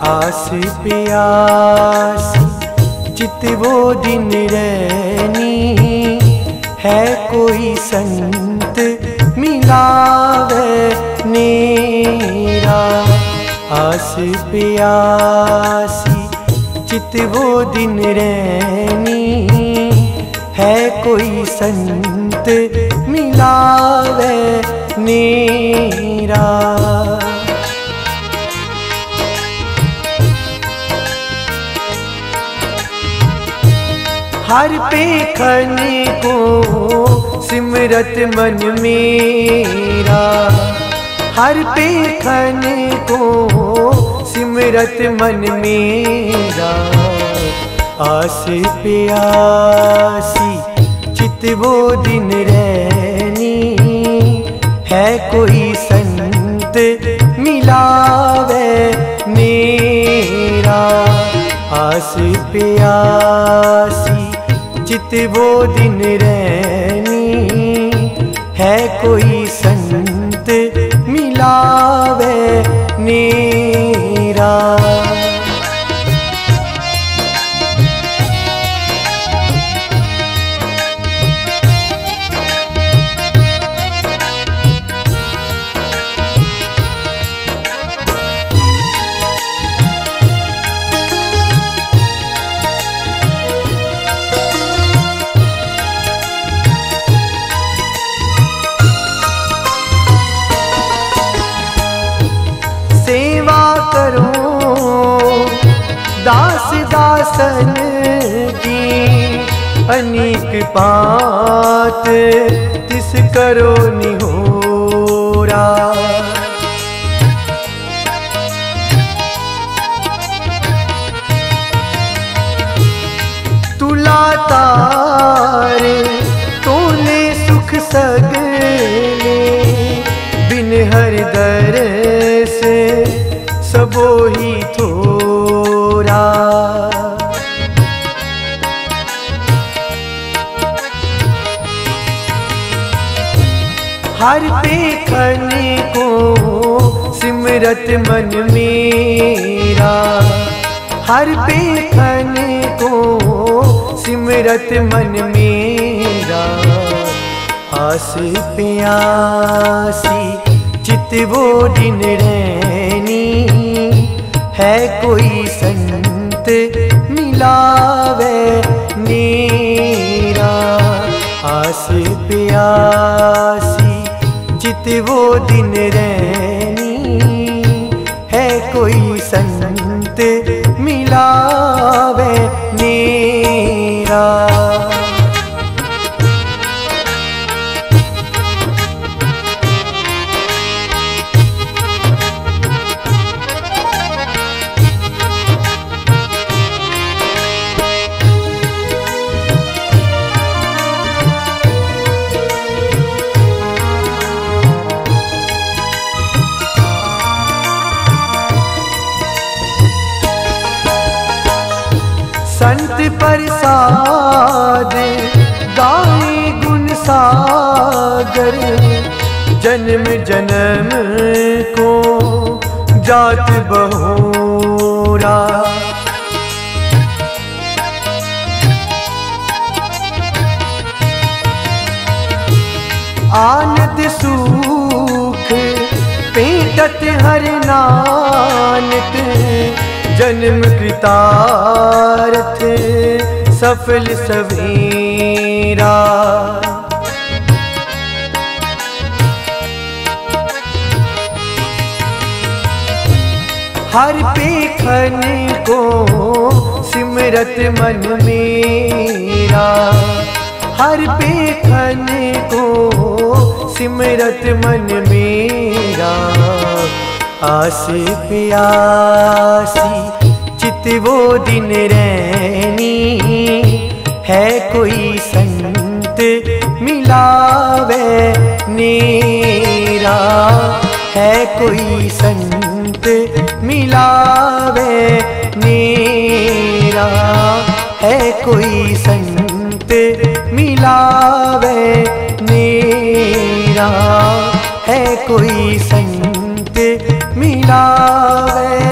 आस प्यासी चित वो दिन रहनी, है कोई संत मिलावे नेरा। आस प्यासी चित वो दिन रहनी, है कोई संत मिलावे नेरा। हर पेखन को सिमरत मन मेरा, हर पेखन को सिमरत मन मेरा। आस प्यासी चित वो दिन रहनी, है कोई संत मिलावे नेरा। आस प्यासी चित वो दिन रहनी, है कोई संत मिलावे नेरा। दास दासन की अनेक बात तिस करो निहोरा। तुला तार तोले सुख सगले, बिन हर दर से सबो ही थोरा। हर पेखन को सिमरत मन मेरा, हर पेखन को सिमरत मन मेरा। आस प्यासी चित वो दिन रहनी, है कोई संत मिलावे नेरा। आस प्यासी चित वो दिन रहनी, है कोई संत मिलावे नेरा। संत प्रसाद गाए गुण सागर, जन्म जन्म को जात बहोरा। आनंद सुख पेटत हर नानक, जन्म कृतार्थ सफल सवेरा। हर पेखन को सिमरत मन मेरा, हर पेखन को सिमरत मन मेरा। आस प्यासी चित वो दिन रहनी, है कोई संत मिलावे नेरा। है कोई संत मिलावे नेरा, है कोई संत मिलावे नेरा, है कोई संत मिलावे